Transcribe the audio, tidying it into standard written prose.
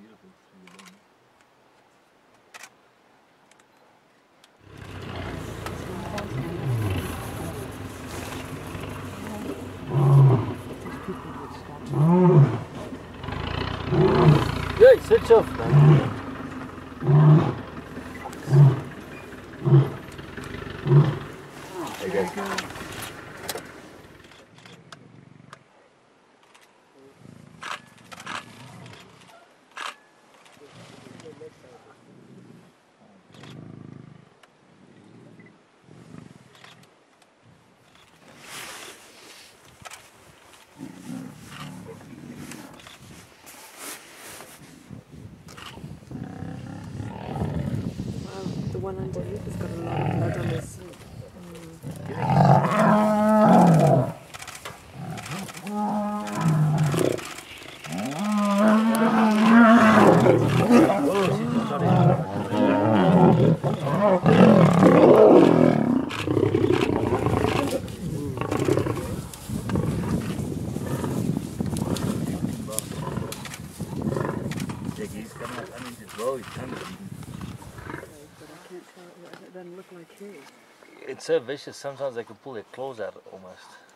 Hey, switch off, man. There you go. The one underneath has got a lot of blood on his. He's coming up underneath his row, he's coming. It doesn't look like his. It's so vicious, sometimes they can pull their claws out almost.